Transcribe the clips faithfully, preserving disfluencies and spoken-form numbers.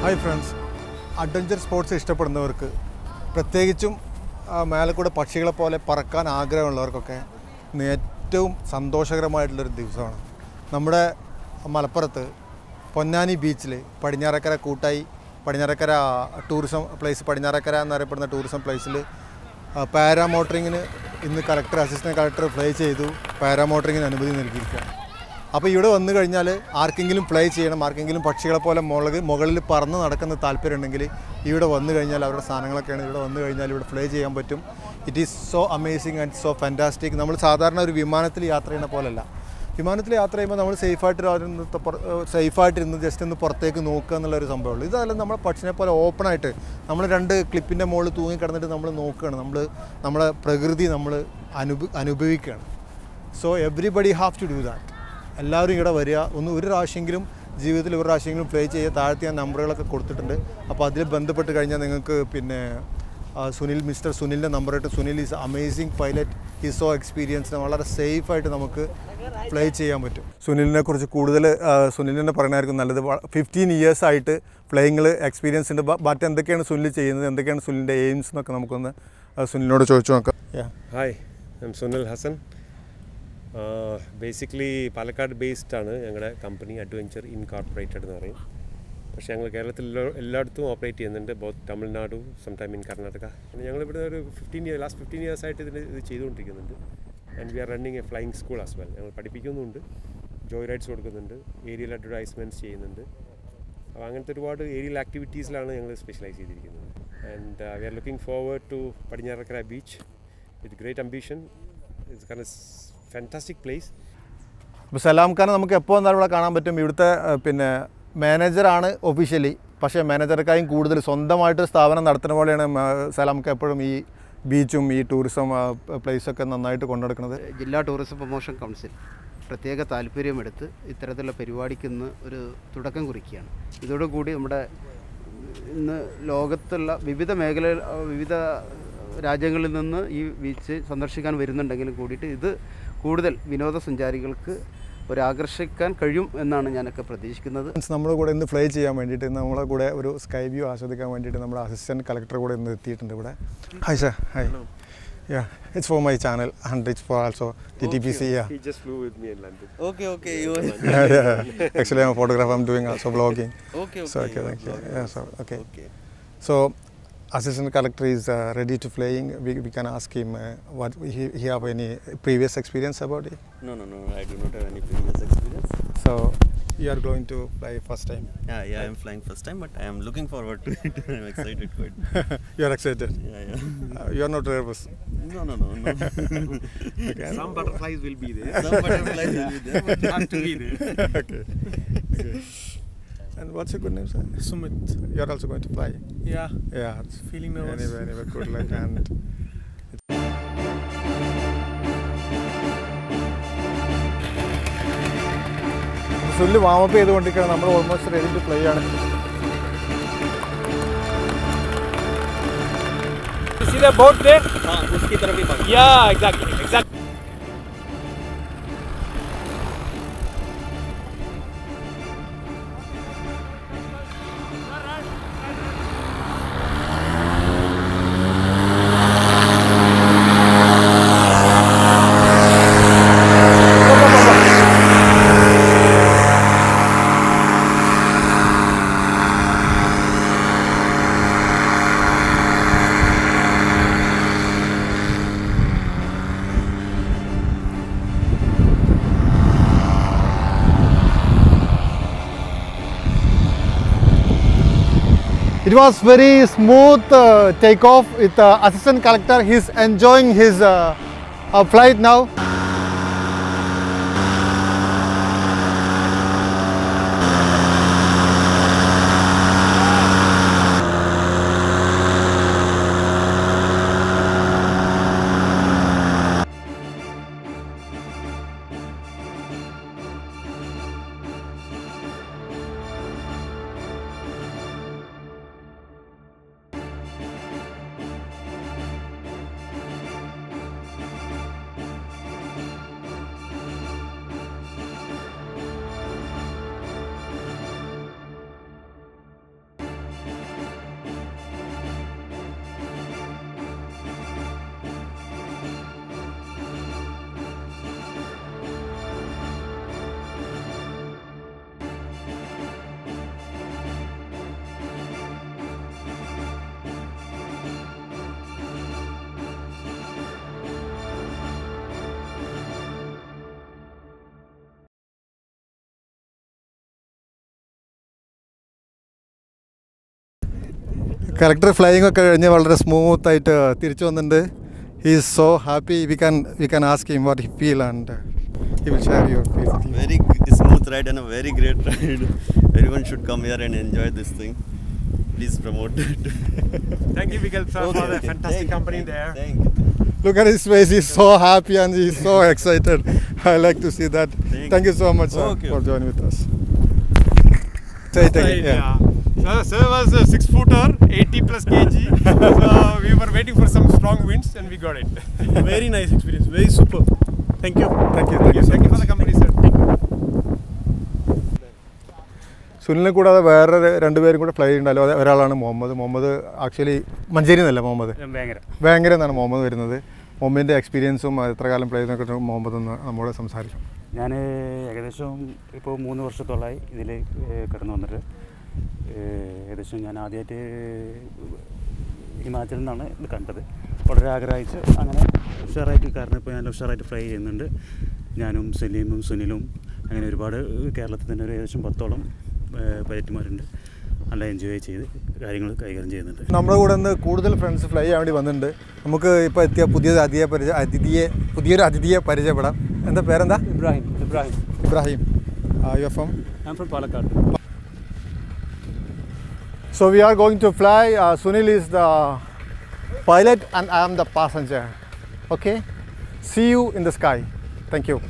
Hi friends, adventure sports ഇഷ്ടപ്പെടുന്നവർക്ക്, പ്രത്യേകിച്ചും മേലക്കൂടെ പക്ഷികളെ പോലെ പറക്കാൻ ആഗ്രഹമുള്ളവർക്കൊക്കെ ഇന്ന് ഏറ്റവും സന്തോഷകരമായിട്ടുള്ളൊരു ദിവസമാണ്. നമ്മുടെ മലപ്പുറത്ത് പൊന്നാനി ബീച്ചിൽ പടിഞ്ഞാറക്കര കൂട്ടായി പടിഞ്ഞാറക്കര ടൂറിസം പ്ലേസ് പടിഞ്ഞാറക്കര എന്നറിയപ്പെടുന്ന ടൂറിസം പ്ലേസിൽ പാരാമോട്ടറിങ്ങിന് ഇന്ന് കളക്ടർ അസിസ്റ്റൻറ്റ് കളക്ടർ ഫ്ലൈ ചെയ്തു പാരാമോട്ടറിങ്ങിന് അനുമതി നൽകിയിരിക്കുകയാണ്. അപ്പോൾ ഇവിടെ വന്നു കഴിഞ്ഞാൽ ആർക്കെങ്കിലും ഫ്ലൈ ചെയ്യണം, ആർക്കെങ്കിലും പക്ഷികളെ പോലെ മുളക് മുകളിൽ പറന്ന് നടക്കുന്ന താല്പര്യമുണ്ടെങ്കിൽ ഇവിടെ വന്നു കഴിഞ്ഞാൽ അവരുടെ സാധനങ്ങളൊക്കെയാണ് ഇവിടെ വന്നു കഴിഞ്ഞാൽ ഇവിടെ ഫ്ലൈ ചെയ്യാൻ പറ്റും. It is so amazing and so fantastic. നമ്മൾ സാധാരണ ഒരു വിമാനത്തിൽ യാത്ര ചെയ്യുന്ന പോലെയല്ല. വിമാനത്തിൽ യാത്ര ചെയ്യുമ്പോൾ നമ്മൾ സേഫായിട്ട് സേഫായിട്ടിരുന്ന് ജസ്റ്റ് ഒന്ന് പുറത്തേക്ക് നോക്കുക എന്നുള്ളൊരു സംഭവമുള്ളൂ. ഇതല്ല, നമ്മൾ പക്ഷിനെ പോലെ ഓപ്പണായിട്ട് നമ്മൾ രണ്ട് ക്ലിപ്പിൻ്റെ മുകളിൽ തൂങ്ങിക്കിടന്നിട്ട് നമ്മൾ നോക്കുകയാണ്, നമ്മൾ നമ്മളെ പ്രകൃതി നമ്മൾ അനുഭ അനുഭവിക്കുകയാണ്. So everybody have to do that. എല്ലാവരും ഇവിടെ വരിക, ഒന്ന് ഒരു പ്രാവശ്യമെങ്കിലും ജീവിതത്തിൽ ഒരു പ്രാവശ്യമെങ്കിലും പ്ലേ ചെയ്യുക. താഴത്തെ ഞാൻ നമ്പറുകളൊക്കെ കൊടുത്തിട്ടുണ്ട്. അപ്പോൾ അതിൽ ബന്ധപ്പെട്ട് കഴിഞ്ഞാൽ നിങ്ങൾക്ക് പിന്നെ സുനിൽ മിസ്റ്റർ സുനിലിൻ്റെ നമ്പറായിട്ട്, Sunil is amazing pilot, is so experienced, വളരെ സേഫായിട്ട് നമുക്ക് ഫ്ലൈ ചെയ്യാൻ പറ്റും. സുനിലിനെ കുറിച്ച് കൂടുതൽ സുനിലിനെ പറയുന്നതായിരിക്കും നല്ലത്. ഫിഫ്റ്റീൻ ഇയേഴ്സ് ആയിട്ട് ഫ്ലൈയിങ്ങിൽ എക്സ്പീരിയൻസ് ഉണ്ട്. ബട്ട് എന്തൊക്കെയാണ് സുനിൽ ചെയ്യുന്നത്, എന്തൊക്കെയാണ് സുനിലിൻ്റെ എയിംസ് എന്നൊക്കെ നമുക്കൊന്ന് സുനിലിനോട് ചോദിച്ചു നോക്കാം. Hi, I am Sunil Hasan. Basically Palakkad based ആണ് ഞങ്ങളുടെ കമ്പനി, അഡ്വഞ്ചർ ഇൻകോർപ്പറേറ്റഡ് എന്ന് പറയും. പക്ഷേ ഞങ്ങൾ കേരളത്തിൽ എല്ലായിടത്തും ഓപ്പറേറ്റ് ചെയ്യുന്നുണ്ട്, both Tamil Nadu, some time in Karnataka. ഞങ്ങളിവിടെ ഒരു fifteen year last fifteen years ആയിട്ട് ഇതിന് ഇത് ചെയ്തുകൊണ്ടിരിക്കുന്നുണ്ട്. And we are running a flying school as well. ഞങ്ങൾ പഠിപ്പിക്കുന്നുണ്ട്, ജോയ് റൈഡ്സ് കൊടുക്കുന്നുണ്ട്, ഏരിയൽ അഡ്വർടൈസ്മെൻറ്റ്സ് ചെയ്യുന്നുണ്ട്. അപ്പോൾ അങ്ങനത്തെ ഒരുപാട് ഏരിയൽ ആക്ടിവിറ്റീസിലാണ് ഞങ്ങൾ സ്പെഷ്യലൈസ് ചെയ്തിരിക്കുന്നത്. And we are looking forward to Padinjarakkara beach with great ambition. It's kind of fantastic place. അപ്പോൾ സലാം ഖാനെ നമുക്ക് എപ്പോൾ വന്നാലും ഇവിടെ കാണാൻ പറ്റും. ഇവിടുത്തെ പിന്നെ മാനേജറാണ് ഒഫീഷ്യലി, പക്ഷേ മാനേജർക്കായും കൂടുതൽ സ്വന്തമായിട്ട് സ്ഥാപനം നടത്തുന്ന പോലെയാണ് സലാം ഖാൻ എപ്പോഴും ഈ ബീച്ചും ഈ ടൂറിസം പ്ലേസൊക്കെ നന്നായിട്ട് കൊണ്ടുനടക്കുന്നത്. ജില്ലാ ടൂറിസം പ്രൊമോഷൻ കൗൺസിൽ പ്രത്യേക താല്പര്യമെടുത്ത് ഇത്തരത്തിലുള്ള പരിപാടിക്ക് ഒരു തുടക്കം കുറിക്കുകയാണ്. ഇതോടുകൂടി നമ്മുടെ ഇന്ന് ലോകത്തുള്ള വിവിധ മേഖല വിവിധ രാജ്യങ്ങളിൽ നിന്ന് ഈ ബീച്ച് സന്ദർശിക്കാൻ വരുന്നുണ്ടെങ്കിലും കൂടിയിട്ട് ഇത് കൂടുതൽ വിനോദസഞ്ചാരികൾക്ക് ഒരാകർഷിക്കാൻ കഴിയും എന്നാണ് ഞാനൊക്കെ പ്രതീക്ഷിക്കുന്നത്. നമ്മുടെ കൂടെ ഇന്ന് ഫ്ലൈ ചെയ്യാൻ വേണ്ടിയിട്ട് നമ്മളെ കൂടെ ഒരു സ്കൈ വ്യൂ ആസ്വദിക്കാൻ വേണ്ടിയിട്ട് നമ്മുടെ അസിസ്റ്റൻറ്റ് കളക്ടർ കൂടെ ഇന്ന് എത്തിയിട്ടുണ്ട് ഇവിടെ. Hi sir. Hi. Yeah, it's for my channel and it's for also T T P C. Yeah. He just flew with me in London. Okay, okay. You yeah, yeah. Actually, I'm a photographer. I'm doing also vlogging. Okay, okay. So okay, thank you. Yeah, so okay. Okay. So, Assistant Collector is uh, ready to flying. We, we can ask him uh, what he he have any previous experience about it. No, no, no. I do not have any previous experience. So, you are going to fly first time. Yeah, yeah. I am flying first time, but I am looking forward to it. I am excited quite. You are excited. Yeah, yeah. Uh, you are not nervous. No, no, no, no. Okay. Some butterflies will be there. Some butterflies will be there, but not to be there. Okay. Okay. And what's your good name, sir? Sumit. You are also going to fly. Yeah. Yeah. Feeling nervous. Anyway, anyway, good luck and. Full warm up ചെയ്തുകൊണ്ടിരിക്കുകയാണ്. നമ്മൾ almost ready to fly ആണ്. See the boat there? हाँ, उसकी तरफ ही भाग. Yeah, exactly, exactly. It was very smooth uh, takeoff with uh, Assistant Collector. He's enjoying his uh, uh, flight now. Collector flying ഒക്കെ കഴിഞ്ഞ് വളരെ സ്മൂത്തായിട്ട് തിരിച്ചു വന്നിട്ടുണ്ട്. He is so happy. We can we can ask him what he feel and he will share your feel. Very g- smooth ride and a very great ride. Everyone should come here and enjoy this thing. Please promote it. Thank you, Miguel, sir, Okay, for the okay. fantastic Thank you, company thank you, there. Thank you. Look at his face. He's so happy and he's so excited. I like to see that. Thank Thank you so much, sir, Okay, for okay. joining with us. Say it again. Yeah. Sir, sir was a six footer, eighty plus kg. So we were waiting for some strong winds and we got it. Very nice experience, very super. Thank you. Thank you. Thank you so Thank you for much. the company, sir. Thank you. സുനിലിനെ കൂടാതെ വേറെ രണ്ടുപേരും കൂടെ fly ഉണ്ടല്ലോ. അത് ഒരാളാണ് Muhammad. Muhammad actually Manjeri എന്നല്ല മുഹമ്മദ്, ഭയങ്കര വേങ്ങര എന്നാണ് മുഹമ്മദ് വരുന്നത്. മുഹമ്മദിൻ്റെ എക്സ്പീരിയൻസും എത്ര കാലം ഫ്ലൈ ചെയ്യുന്നൊക്കെ മുഹമ്മദ് എന്ന് നമ്മോട് സംസാരിക്കും. ഞാൻ ഏകദേശം ഇപ്പോൾ മൂന്ന് വർഷത്തോളമായി ഇതിൽ കടന്നു വന്നിട്ട്. ഏകദേശം ഞാൻ ആദ്യമായിട്ട് ഹിമാചലിൽ നിന്നാണ് ഇത് കണ്ടത്. വളരെ ആഗ്രഹിച്ച് അങ്ങനെ ഉഷാറായിട്ട്, കാരണം ഇപ്പോൾ ഞാൻ ഉഷാറായിട്ട് ഫ്ലൈ ചെയ്യുന്നുണ്ട്. ഞാനും സലീമും സുനിലും അങ്ങനെ ഒരുപാട് കേരളത്തിൽ തന്നെ ഒരു ഏകദേശം പത്തോളം പൈലറ്റുമാരുണ്ട്. നല്ല എൻജോയ് ചെയ്ത് കാര്യങ്ങൾ കൈകാര്യം ചെയ്യുന്നുണ്ട്. നമ്മുടെ കൂടെ നിന്ന് കൂടുതൽ ഫ്രണ്ട്സ് ഫ്ലൈ ചെയ്യാൻ വേണ്ടി വന്നിട്ടുണ്ട്. നമുക്ക് ഇപ്പോൾ എത്തിയ പുതിയ അതിഥിയെ പരിചയ അതിഥിയെ പുതിയൊരു അതിഥിയെ പരിചയപ്പെടാം. എന്താ പേരെന്താ? Ibrahim. Ibrahim. Ibrahim. You are from? I'm from Palakkad. So we are going to fly. Uh, Sunil is the pilot and I am the passenger. Okay? See you in the sky. Thank you.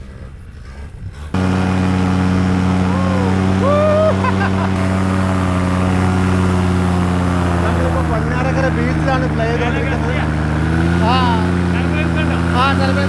നമ്മളിപ്പോൾ Padinjarakkara ബീച്ചിലാണ് fly ചെയ്തുകൊണ്ടിരിക്കുന്നത്. ആ ആ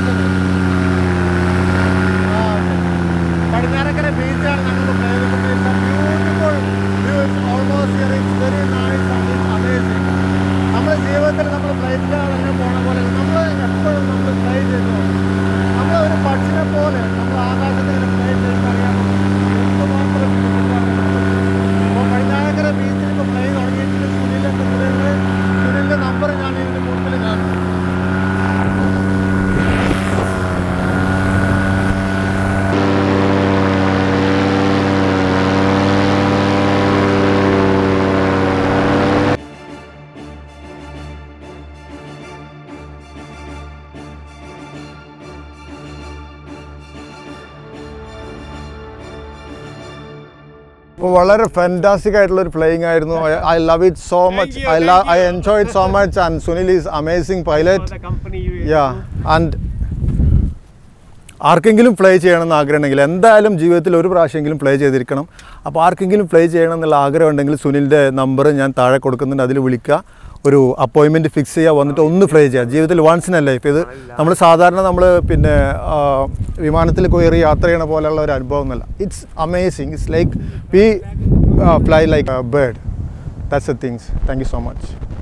പടിഞ്ഞാറക്കര ബീച്ചാണ് നമ്മൾ fly ചെയ്തുകൊണ്ടിരിക്കുന്നത്. Beautiful view. It's almost here. It's very nice and it's amazing. നമ്മുടെ ജീവിതത്തിൽ നമ്മൾ ഫ്ലൈറ്റിൽ അങ്ങനെ പോണ പോലെ നമ്മൾ എപ്പോഴും നമ്മൾ ഫ്ലൈ ചെയ്തു. നമ്മൾ ഒരു പക്ഷിനെ പോലെ നമ്മൾ ആകാശത്ത് ഇങ്ങനെ ഫ്ലൈ ചെയ്യുമ്പോൾ അറിയാം എന്തുമാത്രം ഇപ്പോൾ പടിഞ്ഞാറക്കര ബീച്ചിൽ ഇപ്പോൾ ഫ്ലൈ തുടങ്ങിയിട്ടുണ്ട്. സുനിലിൻ്റെ സുനിലിൻ്റെ സുനിലിൻ്റെ നമ്പർ ഞാൻ ഇതിൻ്റെ മുമ്പിൽ കാണും. അപ്പോൾ വളരെ ഫാന്റാസ്റ്റിക് ആയിട്ടുള്ളൊരു ഫ്ലൈയിങ് ആയിരുന്നു. I love it so much. I love I enjoy it so much and Sunil is amazing pilot. For the company you yeah and ആർക്കെങ്കിലും ഫ്ലൈ ചെയ്യണമെന്ന് ആഗ്രഹമുണ്ടെങ്കിൽ എന്തായാലും ജീവിതത്തിൽ ഒരു പ്രാവശ്യമെങ്കിലും ഫ്ലൈ ചെയ്തിരിക്കണം. അപ്പോൾ ആർക്കെങ്കിലും ഫ്ലൈ ചെയ്യണം എന്നുള്ള ആഗ്രഹം ഉണ്ടെങ്കിൽ സുനിലിൻ്റെ നമ്പർ ഞാൻ താഴെ കൊടുക്കുന്നുണ്ട്. അതിൽ വിളിക്കുക, ഒരു അപ്പോയിൻമെൻറ്റ് ഫിക്സ് ചെയ്യുക, വന്നിട്ട് ഒന്ന് ഫ്ലൈ ചെയ്യുക. ജീവിതത്തിൽ വൺസ് ഇൻ എ ലൈഫ്. ഇത് നമ്മൾ സാധാരണ നമ്മൾ പിന്നെ വിമാനത്തിൽ കയറി യാത്ര ചെയ്യണ പോലെയുള്ള ഒരു അനുഭവം ഒന്നുമല്ല. It's amazing. It's like we fly like a bird. That's the things. Thank you so much.